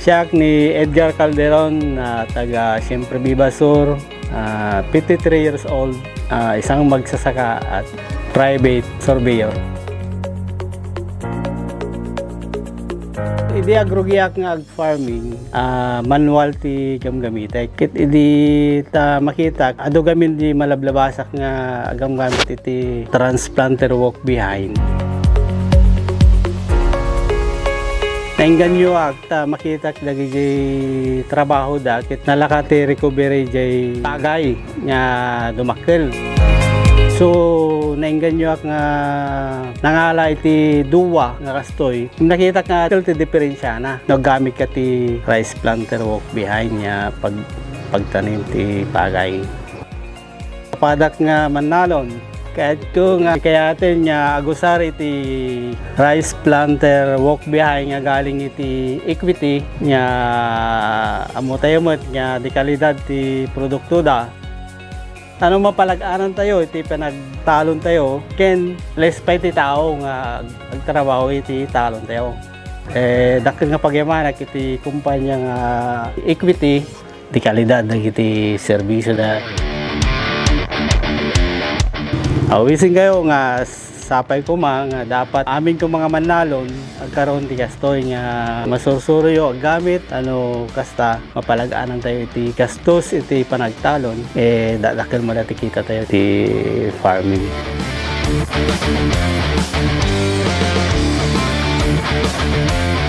siyak ni Edgar Calderon na taga Siempre Viva Sur, 53 years old, isang magsasaka at private surveyor. Idi agrogiyak nga ag farming, manual ti gamgamit. Kit idi ta makita ado gamin di malablabasak nga agam gamit iti transplanter walk behind. Nainggan nyo ta makita dagi jay trabaho da kit nalakati recovery jay tagay nga dumakkel. So nainggan nyo nga nangala iti duwa nga kastoy. Nakita nga ti diferensya na naggamit ka ti rice planter walk behind nya pagtanim ti pagay. Padak nga manalon kahit ko nga kaya atin nya agusar iti rice planter walk behind nga galing iti equity nya amutayamot nya di kalidad ti produkto da. Ano mapalag-anan tayo, iti panagtalon tayo, ken less pa iti tao nga agtrabaho iti talon tayo. Dakil nga pagyamanak iti kumpanya nga equity, di kalidad na iti serbisyo na. Awisin kayo nga sapay ko nga dapat amin ko mga manalon agkaroon ti kastoy nga masursuryo gamit kasta mapalag-anan tayo iti kastos iti panagtalon dadakil mo dati kita tayo ti farming.